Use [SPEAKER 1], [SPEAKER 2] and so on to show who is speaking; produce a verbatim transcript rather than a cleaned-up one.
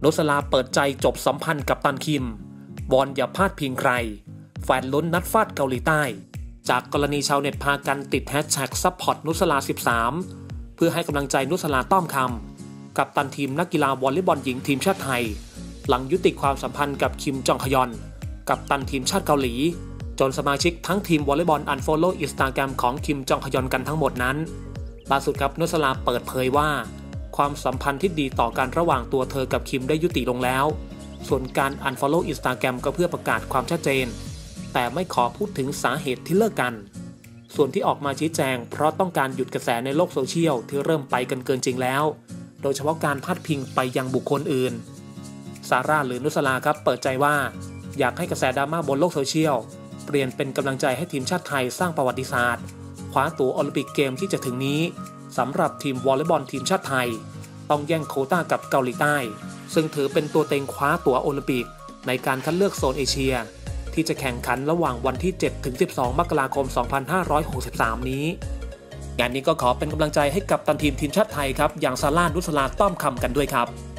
[SPEAKER 1] นุสลาเปิดใจจบสัมพันธ์กับตันคิมวอนอย่าพลาดพิงใครแฟนลุ้นนัดฟาดเกาหลีใต้จากกรณีชาวเน็ตพากันติดแฮชแท็กซัพพอร์ตนุสลาสิบสามเพื่อให้กำลังใจนุสลาต้อมคำกับตันทีมนักกีฬาวอลเลย์บอลหญิงทีมชาติไทยหลังยุติความสัมพันธ์กับคิมจองฮยอนกับตันทีมชาติเกาหลีจนสมาชิกทั้งทีมวอลเลย์บอลอันฟอลโล่อินสตาแกรมของคิมจองฮยอนกันทั้งหมดนั้นล่าสุดครับนุสลาเปิดเผยว่าความสัมพันธ์ที่ดีต่อกันระหว่างตัวเธอกับคิมได้ยุติลงแล้วส่วนการ Unfollow Instagram ก็เพื่อประกาศความชัดเจนแต่ไม่ขอพูดถึงสาเหตุที่เลิกกันส่วนที่ออกมาชี้แจงเพราะต้องการหยุดกระแสในโลกโซเชียลที่เริ่มไปกันเกินจริงแล้วโดยเฉพาะการพาดพิงไปยังบุคคลอื่นซาร่าหรือนุสลาครับเปิดใจว่าอยากให้กระแสดราม่าบนโลกโซเชียลเปลี่ยนเป็นกำลังใจให้ทีมชาติไทยสร้างประวัติศาสตร์คว้าตั๋วโอลิมปิกเกมที่จะถึงนี้สำหรับทีมวอลเลย์บอลทีมชาติไทยต้องแย่งโควต้ากับเกาหลีใต้ซึ่งถือเป็นตัวเต็งคว้าตั๋วโอลิมปิกในการคัดเลือกโซนเอเชียที่จะแข่งขันระหว่างวันที่ เจ็ดถึงสิบสอง มกราคม สองพันห้าร้อยหกสิบสาม นี้งานนี้ก็ขอเป็นกำลังใจให้กับตันทีมทีมชาติไทยครับอย่างซาร่านุสลาต้อมคำกันด้วยครับ